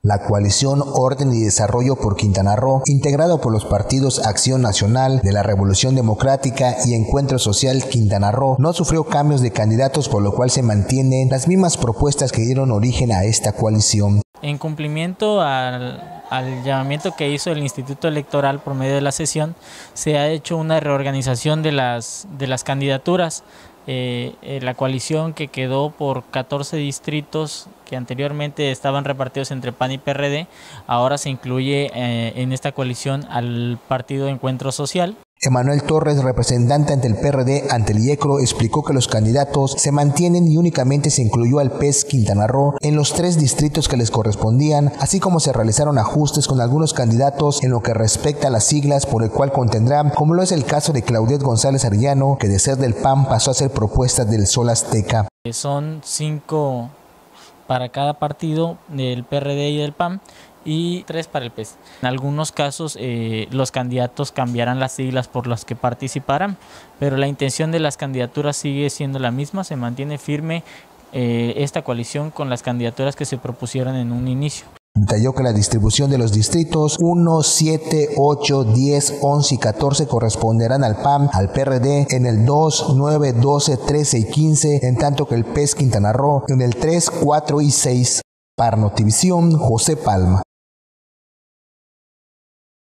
La coalición Orden y Desarrollo por Quintana Roo, integrado por los partidos Acción Nacional, de la Revolución Democrática y Encuentro Social Quintana Roo, no sufrió cambios de candidatos, por lo cual se mantienen las mismas propuestas que dieron origen a esta coalición. En cumplimiento al llamamiento que hizo el Instituto Electoral por medio de la sesión, se ha hecho una reorganización de las candidaturas. La coalición que quedó por 14 distritos que anteriormente estaban repartidos entre PAN y PRD, ahora se incluye en esta coalición al partido Encuentro Social. Emanuel Torres, representante ante el PRD ante el IECRO, explicó que los candidatos se mantienen y únicamente se incluyó al PES Quintana Roo en los 3 distritos que les correspondían, así como se realizaron ajustes con algunos candidatos en lo que respecta a las siglas por el cual contendrán, como lo es el caso de Claudette González Arellano, que de ser del PAN pasó a ser propuesta del Sol Azteca. Son 5 para cada partido del PRD y del PAN, y 3 para el PES. En algunos casos los candidatos cambiarán las siglas por las que participarán, pero la intención de las candidaturas sigue siendo la misma, se mantiene firme esta coalición con las candidaturas que se propusieron en un inicio. Detalló que la distribución de los distritos 1, 7, 8, 10, 11 y 14 corresponderán al PAN, al PRD en el 2, 9, 12, 13 y 15, en tanto que el PES Quintana Roo en el 3, 4 y 6. Para Notivisión, José Palma.